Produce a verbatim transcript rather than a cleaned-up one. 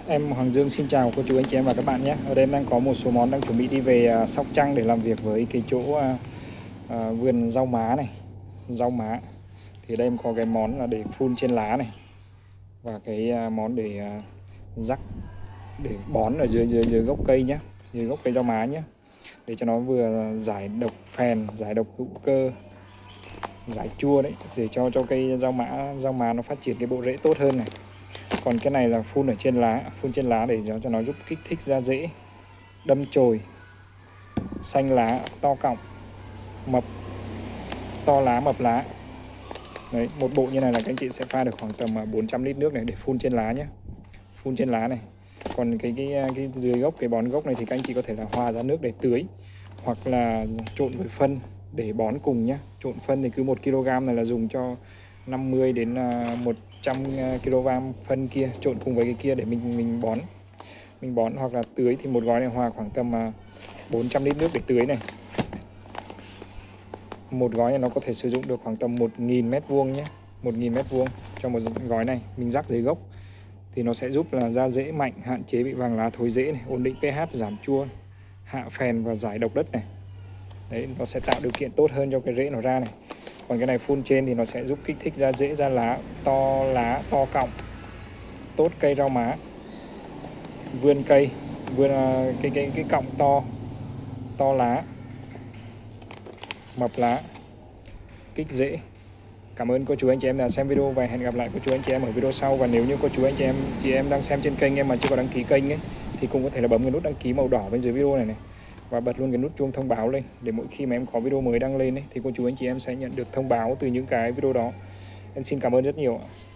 Em Hoàng Dương xin chào cô chú anh chị em và các bạn nhé. Ở đây em đang có một số món đang chuẩn bị đi về Sóc Trăng để làm việc với cái chỗ à, à, vườn rau má này, rau má. Thì đây em có cái món là để phun trên lá này và cái à, món để à, rắc để bón ở dưới dưới dưới gốc cây nhé, dưới gốc cây rau má nhé, để cho nó vừa giải độc phèn, giải độc hữu cơ, giải chua đấy, để cho cho cây rau má rau má nó phát triển cái bộ rễ tốt hơn này. Còn cái này là phun ở trên lá, phun trên lá để cho, cho nó giúp kích thích ra rễ, đâm chồi, xanh lá, to cọng, mập, to lá, mập lá. Đấy, một bộ như này là các anh chị sẽ pha được khoảng tầm bốn trăm lít nước này để phun trên lá nhé. Phun trên lá này. Còn cái cái cái dưới gốc, cái bón gốc này thì các anh chị có thể là hòa ra nước để tưới, hoặc là trộn với phân để bón cùng nhé. Trộn phân thì cứ một ki lô gam này là dùng cho năm mươi đến một trăm ki lô gam phân kia, trộn cùng với cái kia để mình mình bón. Mình bón hoặc là tưới thì một gói này hòa khoảng tầm bốn trăm lít nước để tưới này. Một gói này nó có thể sử dụng được khoảng tầm một nghìn mét vuông nhé, một nghìn mét vuông cho một gói này. Mình rắc dưới gốc thì nó sẽ giúp là ra rễ mạnh, hạn chế bị vàng lá thối rễ này, ổn định pH, giảm chua, hạ phèn và giải độc đất này. Đấy, nó sẽ tạo điều kiện tốt hơn cho cái rễ nó ra này. Còn cái này phun trên thì nó sẽ giúp kích thích ra rễ, ra lá, to lá, to cọng, tốt cây rau má, vươn cây, vươn cái cái cái cọng to, to lá, mập lá, kích rễ. Cảm ơn cô chú anh chị em đã xem video và hẹn gặp lại cô chú anh chị em ở video sau. Và nếu như cô chú anh chị em chị em đang xem trên kênh em mà chưa có đăng ký kênh ấy thì cũng có thể là bấm cái nút đăng ký màu đỏ bên dưới video này này và bật luôn cái nút chuông thông báo lên để mỗi khi mà em có video mới đăng lên ấy thì cô chú anh chị em sẽ nhận được thông báo từ những cái video đó. Em xin cảm ơn rất nhiều ạ.